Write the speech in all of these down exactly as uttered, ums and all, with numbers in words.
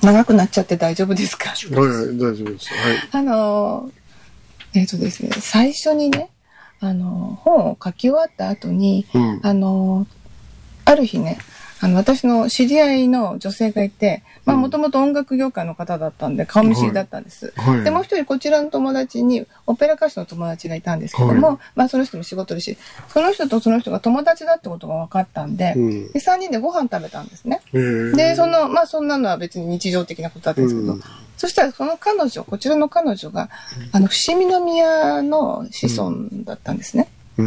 長くなっちゃって大丈夫ですか？ はい、大丈夫です。はい。 あの、えっとですね、最初にね、あの、本を書き終わった後に、うん、あの、ある日ね、あの、私の知り合いの女性がいて、まあ、もともと音楽業界の方だったんで、顔見知りだったんです。はいはい、で、もう一人こちらの友達に、オペラ歌手の友達がいたんですけども、はい、まあ、その人も仕事でし、その人とその人が友達だってことが分かったんで、うん、で、三人でご飯食べたんですね。で、その、まあ、そんなのは別に日常的なことだったんですけど、うん、そしたらその彼女、こちらの彼女が、あの、伏見宮の子孫だったんですね。うん、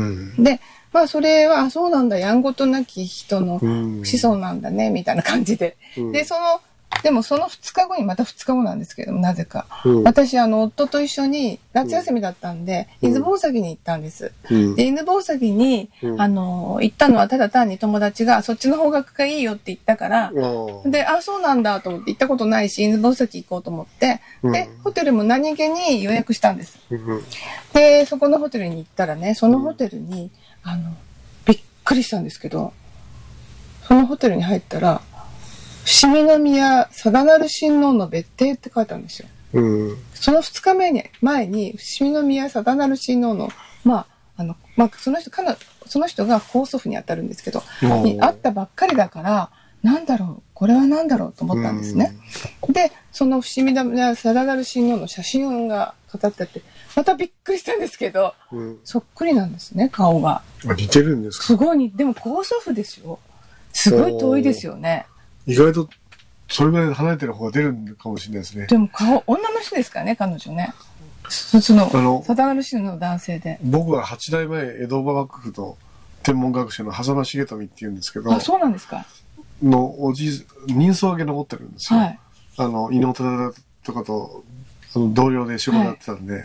で、まあそれは、あ、そうなんだ、やんごとなき人の子孫なんだね、みたいな感じで。うん、で、その、でもそのふつかごに、またふつかごなんですけども、なぜか。うん、私、あの、夫と一緒に、夏休みだったんで、うん、伊豆大崎に行ったんです。うん、で、伊豆大崎に、うん、あの、行ったのはただ単に友達が、そっちの方角がいいよって言ったから、うん、で、あ、そうなんだと思って行ったことないし、伊豆大崎行こうと思って、うん、で、ホテルも何気に予約したんです。うん、で、そこのホテルに行ったらね、そのホテルに、あの、びっくりしたんですけど、そのホテルに入ったら、伏見宮定成親王の別邸って書いてあるんですよ。うん、そのふつかめに、前に、伏見宮定成親王の、まあ、あの、まあ、その人、かな、その人が高祖父に当たるんですけど、に会ったばっかりだから、なんだろう、これはなんだろうと思ったんですね。うん、で、その伏見宮定成親王の写真が飾ってあって、またびっくりしたんですけど、うん、そっくりなんですね、顔が。 あ、似てるんですか？ すごいに、でも高祖父ですよ。すごい遠いですよね。 意外と、それぐらい離れてる方が出るかもしれないですね。 でも顔、女の人ですからね、彼女ね。その、定成親王の男性で。 僕は八代前江戸幕府の天文学者の狭間重富って言うんですけど。 あ、そうなんですか。 のおじ、人相が残ってるんですよ。はい、あの、伊能忠とかと、あの同僚で仕事やってたんで、はい、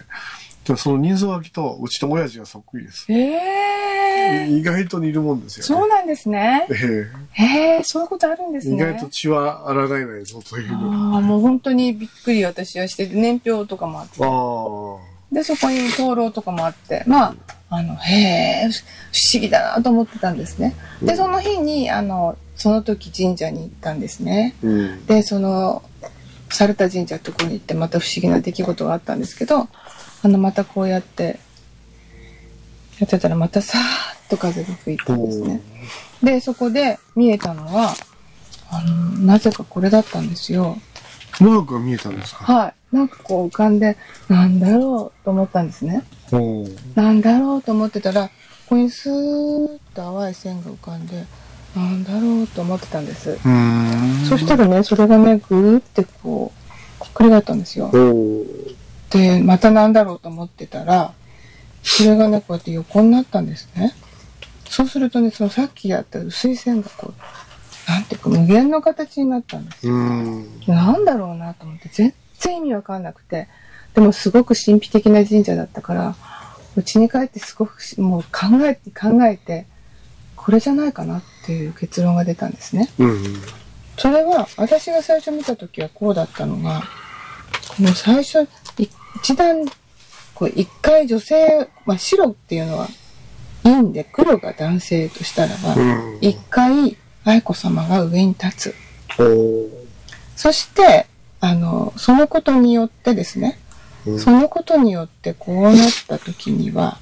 その人相書きとうちと親父がそっくりです。えー、意外と似るもんですよね。 そうなんですね。えー、えー、そういうことあるんですね。 意外と血は抗えないぞという。 ああ、もう本当にびっくり私はして、年表とかもあって。あで、そこに灯籠とかもあって、まあ、あの、へえ、不思議だなと思ってたんですね。で、その日に、あの、その時神社に行ったんですね。うん、で、その、猿田神社ってとこに行ってまた不思議な出来事があったんですけど、あの、またこうやって、やってたらまたさーっと風が吹いたんですね。で、そこで見えたのは、あの、なぜかこれだったんですよ。 マークが見えたんですか？ はい。なんかこう浮かんで、なんだろうと思ったんですね。なんだろうと思ってたら、ここにスーッと淡い線が浮かんで、なんだろうと思ってたんです。そしたらね、それがね、ぐーってこう、ひっくり返ったんですよ。で、またなんだろうと思ってたら、それがね、こうやって横になったんですね。そうするとね、そのさっきやった薄い線がこう、なんていうか無限の形になったんですよ。なんだろうなと思って、全然意味わかんなくて。でもすごく神秘的な神社だったから、うちに帰ってすごくもう考えて考えて、これじゃないかなっていう結論が出たんですね。うん、それは私が最初見た時はこうだったのが、この最初一段こう一回女性、まあ、白っていうのは陰で黒が男性としたらば、うん、一回愛子様が上に立つ。そしてあのそのことによってですね、うん、そのことによってこうなった時には、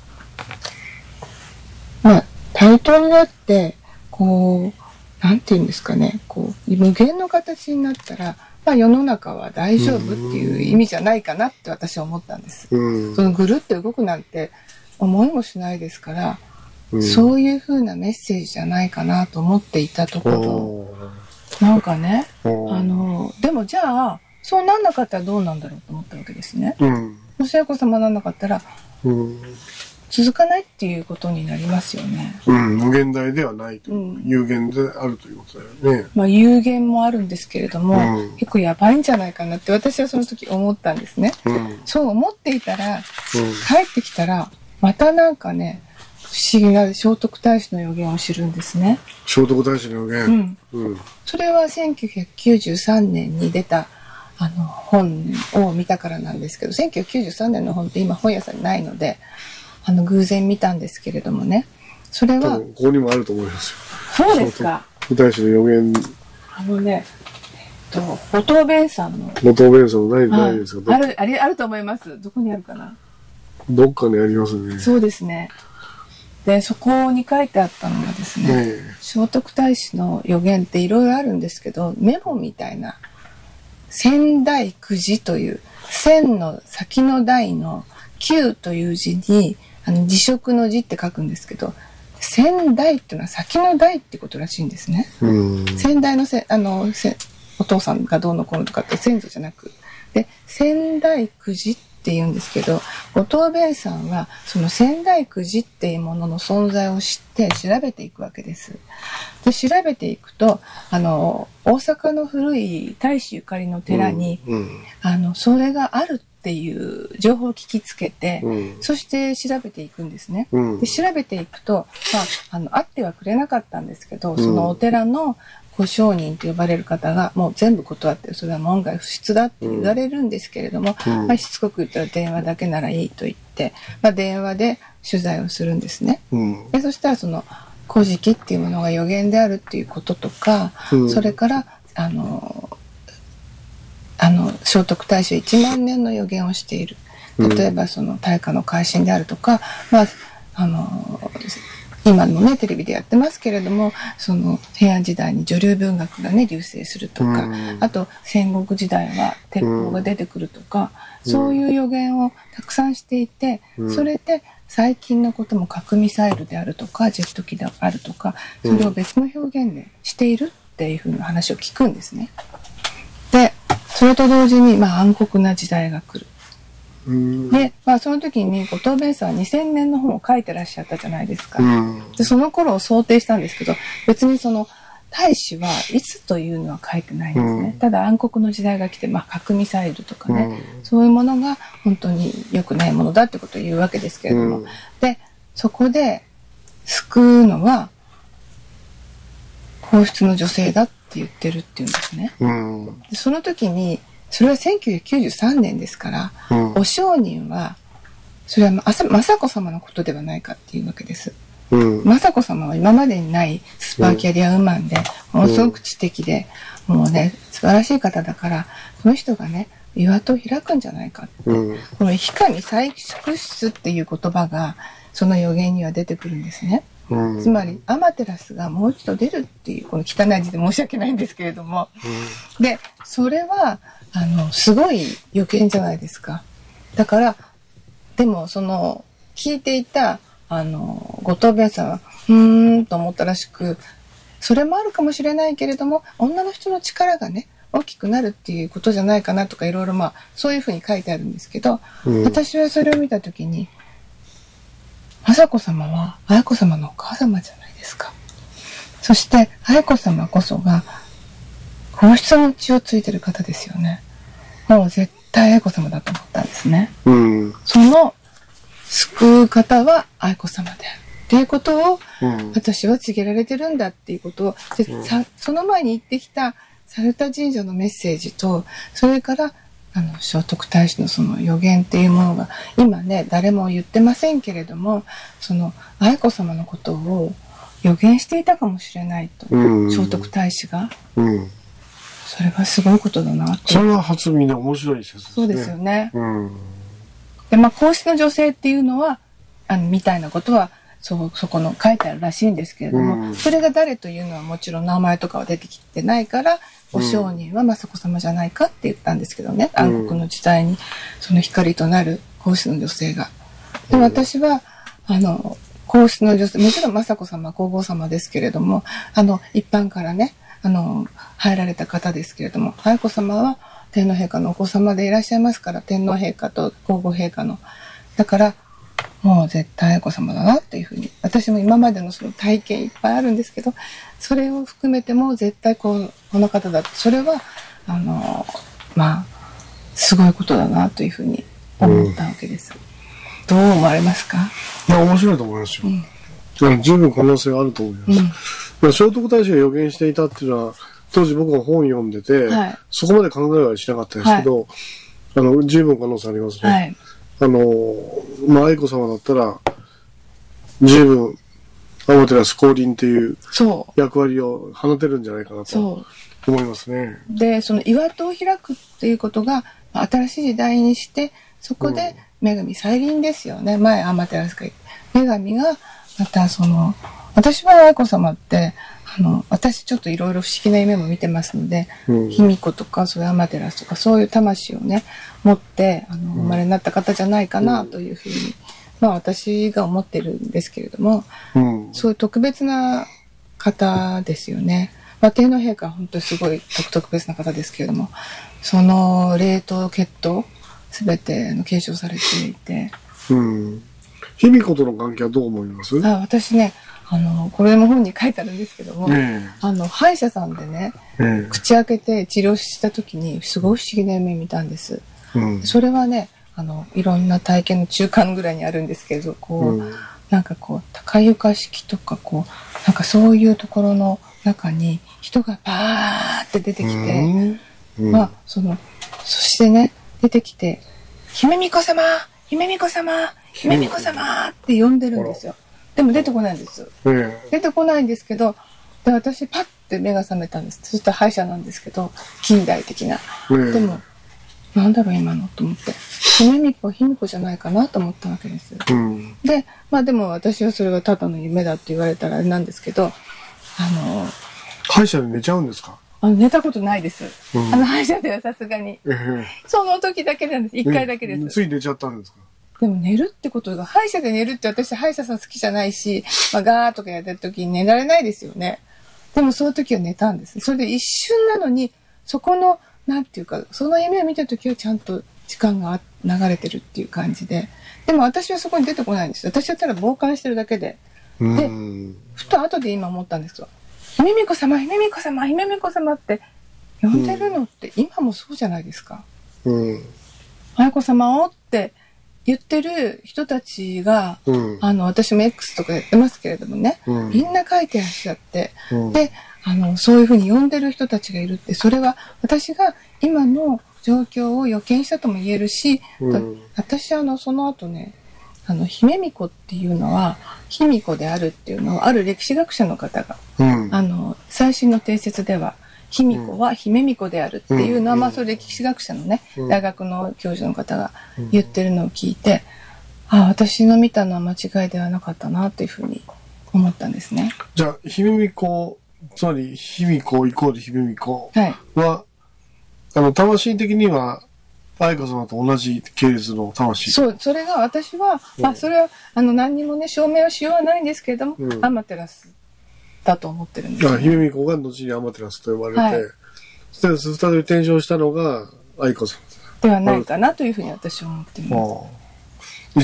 まあ対等になって、こう、なんていうんですかね、こう、無限の形になったら、まあ世の中は大丈夫っていう意味じゃないかなって私は思ったんです。そのぐるって動くなんて思いもしないですから、そういう風なメッセージじゃないかなと思っていたところ、なんかね、あの、でもじゃあ、そうなんなかったらどうなんだろうと思ったわけですね。もし愛子様なんなかったら、続かないっていうことになりますよね。 うん、無限大ではないと、うん、有限であるということだよね。 まあ有限もあるんですけれども、うん、結構やばいんじゃないかなって私はその時思ったんですね。うん、そう思っていたら、うん、帰ってきたら、またなんかね、不思議な聖徳太子の予言を知るんですね。 聖徳太子の予言、 うんうん、それはせんきゅうひゃくきゅうじゅうさんねんに出たあの本を見たからなんですけど、せんきゅうひゃくきゅうじゅうさんねんの本って今本屋さんにないので、あの偶然見たんですけれどもね、それはここにもあると思いますよ。 そうですか。 聖徳太子の予言。 あのね、 と、五島弁さんの。 五島弁さんのない、ないですか？ ある、あれ、あると思います。どこにあるかな？ どっかにありますね。 そうですね。で、そこに書いてあったのがですね、ね聖徳太子の予言っていろいろあるんですけど、メモみたいな、千代九字という、千の先の代の九という字に、あの、辞職の字って書くんですけど、先代っていうのは先の代ってことらしいんですね。先代のせ、あの、せ、お父さんがどうのこうのとかって先祖じゃなく。で、千代九字って言うんですけど、五島弁さんはその千代九字っていうものの存在を知って調べていくわけです。で、調べていくと、あの、大阪の古い太子ゆかりの寺に、うんうん、あの、それがあるっていう情報を聞きつけて、うん、そして調べていくんですね。うん、で、調べていくと、まあ、あの、会ってはくれなかったんですけど、そのお寺のご上人と呼ばれる方がもう全部断って、それは門外不出だって言われるんですけれども、うんまあ、しつこく言ったら電話だけならいいと言って、まあ、電話で取材をするんですね。うん、でそしたらその古事記っていうものが予言であるっていうこととか、うん、それからあのあの聖徳太子はいちまんねんの予言をしている。例えばその大化の改新であるとか、まああの今のねテレビでやってますけれども、その平安時代に女流文学がね隆盛するとか、うん、あと戦国時代は鉄砲が出てくるとか、うん、そういう予言をたくさんしていて、うん、それで最近のことも核ミサイルであるとかジェット機であるとか、それを別の表現でしているっていうふうな話を聞くんですね。でそれと同時に、まあ、暗黒な時代が来る。で、まあ、その時に後藤弁さんはにせんねんの本を書いてらっしゃったじゃないですか。でその頃を想定したんですけど、別にその太子はいつというのは書いてないんですね。ただ暗黒の時代が来て、まあ、核ミサイルとかね、そういうものが本当に良くないものだってことを言うわけですけれども、でそこで救うのは皇室の女性だって言ってるっていうんですね。でその時にそれはせんきゅうひゃくきゅうじゅうさんねんですから、うん、お上人はそれは雅子様のことではないかっていうわけです。うん、雅子様は今までにないスパーキャリアウーマンで、うん、ものすごく知的で、もうね素晴らしい方だから、その人がね岩戸を開くんじゃないかって、うん、この氷上採掘室っていう言葉がその予言には出てくるんですね。うん、つまりアマテラスがもう一度出るっていう、この汚い字で申し訳ないんですけれども、うん、でそれはあのすごい予見じゃないですか。だからでもその聞いていたあの後藤弁さんはうーんと思ったらしく、それもあるかもしれないけれども女の人の力がね大きくなるっていうことじゃないかなとか、いろいろまあそういうふうに書いてあるんですけど、うん、私はそれを見た時に雅子様は愛子様のお母様じゃないですか。そして愛子様こそが皇室の血をついてる方ですよね。もう絶対愛子様だと思ったんですね。うん、その救う方は愛子様であるっていうことを、うん、私は告げられてるんだっていうことを、でうん、さその前に言ってきた猿田神社のメッセージと、それからあの聖徳太子のその予言っていうものが今ね誰も言ってませんけれども、その愛子様のことを予言していたかもしれないと、うん、聖徳太子が。うんそれはすごいことだなって。 それは初見で面白い説ですね。 そうですよね。うん、で、まあ、皇室の女性っていうのは、あの、みたいなことは、そ、そこの書いてあるらしいんですけれども、うん、それが誰というのはもちろん名前とかは出てきてないから、うん、お上人は雅子様じゃないかって言ったんですけどね、うん、暗黒の時代に、その光となる皇室の女性が。で、私は、あの、皇室の女性、もちろん雅子様、皇后様ですけれども、あの、一般からね、あの、入られた方ですけれども、愛子様は天皇陛下のお子様でいらっしゃいますから、天皇陛下と皇后陛下の。だから、もう絶対愛子様だなっていうふうに、私も今までのその体験いっぱいあるんですけど、それを含めても絶対こう、この方だって、それは、あの、まあ、すごいことだなというふうに思ったわけです。うん、どう思われますか？ いや、面白いと思いますよ。うん、十分可能性はあると思います。うん聖徳太子が予言していたっていうのは、当時僕が本を読んでて、はい、そこまで考えはしなかったですけど、はい、あの、十分可能性ありますね。はい、あの、まあ、愛子様だったら、十分、アマテラス降臨っていう役割を放てるんじゃないかなと思いますね。 で、その岩戸を開くっていうことが、新しい時代にして、そこで女神再臨ですよね。うん、前、アマテラスが言って。女神が、またその、私は愛子様って、あの、私ちょっといろいろ不思議な夢も見てますので、卑弥呼とか、そういうアマテラスとか、そういう魂をね、持って、あの、生まれになった方じゃないかな、というふうに、うん、まあ私が思ってるんですけれども、うん、そういう特別な方ですよね。まあ、天皇陛下は本当にすごい特別な方ですけれども、その霊と血統、すべて継承されていて。 うん。卑弥呼との関係はどう思います？ あ、私ね、あの、これも本に書いてあるんですけども、えー、あの、歯医者さんでね、えー、口開けて治療した時に、すごい不思議な夢見たんです。うん、それはね、あの、いろんな体験の中間ぐらいにあるんですけど、こう、うん、なんかこう、高床式とか、こう、なんかそういうところの中に人がバーって出てきて、うんうん、まあ、その、そしてね、出てきて、姫巫女様姫巫女様姫巫女様って呼んでるんですよ。でも出てこないんですよ。うん、出てこないんですけど、で、私パッて目が覚めたんです。そしたら歯医者なんですけど、近代的な。うん、でも、なんだろう今のと思って。姫巫女は卑弥呼じゃないかなと思ったわけです。うん、で、まあでも私はそれがただの夢だって言われたらあれなんですけど、あの、 歯医者で寝ちゃうんですか？ あの寝たことないです。うん、あの歯医者ではさすがに。えー、その時だけなんです。一回だけです。 つい寝ちゃったんですか？ でも寝るってことが、歯医者で寝るって私歯医者さん好きじゃないし、まあガーとかやってる時に寝られないですよね。でもその時は寝たんです。それで一瞬なのに、そこの、なんていうか、その夢を見た時はちゃんと時間が流れてるっていう感じで。でも私はそこに出てこないんですよ。私だったら傍観してるだけで。で、ふと後で今思ったんですよ。姫巫女様、姫巫女様、姫巫女様って呼んでるのって、うん、今もそうじゃないですか。うん。愛子様をって言ってる人たちが、うん、あの、私も X とかやってますけれどもね、うん、みんな書いてらっしゃって、うん、で、あの、そういうふうに呼んでる人たちがいるって、それは私が今の状況を予見したとも言えるし、うん、私あの、その後ね、あの、姫巫女っていうのは、卑弥呼であるっていうのを、ある歴史学者の方が、うん、あの、最新の定説では、卑弥呼は姫巫女であるっていうのは、うん、まあ、それ歴史学者のね、うん、大学の教授の方が言ってるのを聞いて、うん、ああ、私の見たのは間違いではなかったな、というふうに思ったんですね。 じゃあ、姫巫女、つまり、卑弥呼イコール姫巫女は、はい、あの、魂的には、愛子様と同じ系列の魂。 そう、それが私は、うん、まあ、それは、あの、何にもね、証明はしようはないんですけれども、うん、アマテラスだと思ってるんです、ね。 だから、姫巫女が後にアマテラスと呼ばれて、はい、そして、再び転生したのが愛子様ではないかなというふうに私は思っています。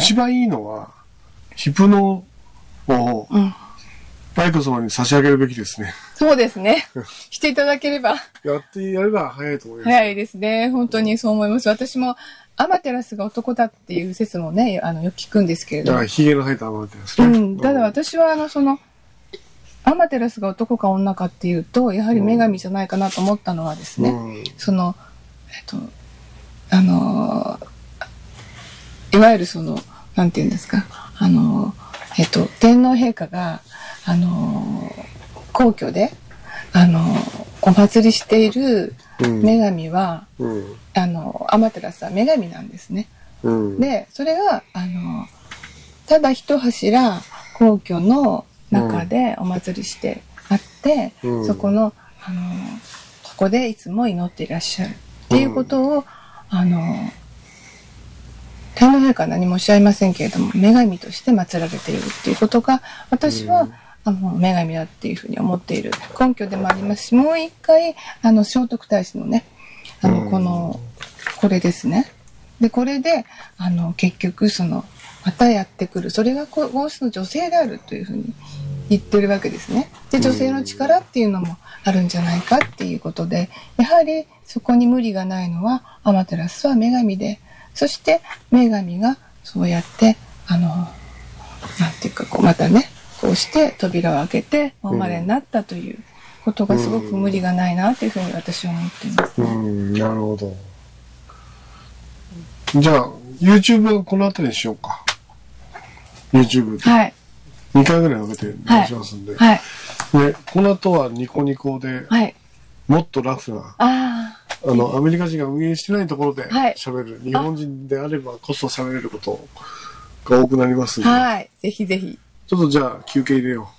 一番いいのは、ヒプノを、うん、愛子様に差し上げるべきですね。 そうですね。していただければ。 やってやれば早いと思います。 早いですね。本当にそう思います。私もアマテラスが男だっていう説もね、あの、よく聞くんですけれども。 だから髭の生えたアマテラスね。 うん。ただ私はあの、その、アマテラスが男か女かっていうと、やはり女神じゃないかなと思ったのはですね、うん、その、えっと、あの、いわゆるその、なんていうんですか、あの、えっと、天皇陛下が、あの、皇居で、あの、お祭りしている女神は、うん、あの、アマテラスは女神なんですね。うん、で、それが、あの、ただ一柱皇居の中でお祭りしてあって、うん、そこの、あの、ここでいつも祈っていらっしゃるっていうことを、うん、あの、天皇陛下は何もおっしゃいませんけれども、女神として祀られているっていうことが、私は、うんあの女神だっていうふうに思っている根拠でもありますし、もう一回、あの、聖徳太子のね、あの、この、これですね。で、これで、あの、結局、その、またやってくる。それが皇室の女性であるというふうに言ってるわけですね。で、女性の力っていうのもあるんじゃないかっていうことで、やはりそこに無理がないのは、アマテラスは女神で、そして女神がそうやって、あの、なんていうか、こう、またね、こうして扉を開けてお生まれになったということがすごく無理がないなというふうに私は思っています、ね。 うん、なるほど。じゃあ、YouTube はこの辺りにしようか。YouTube で。はい。にかいぐらい分けてお願いしますんで。はい。はい、で、この後はニコニコで、はい。 もっとラフな、ああの、アメリカ人が運営してないところで喋る、はい、日本人であればこそ喋れることが多くなりますんで。 はい。ぜひぜひ。 ちょっとじゃあ休憩入れよう。